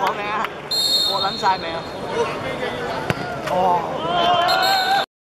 講名啊，過撚晒未啊？哦。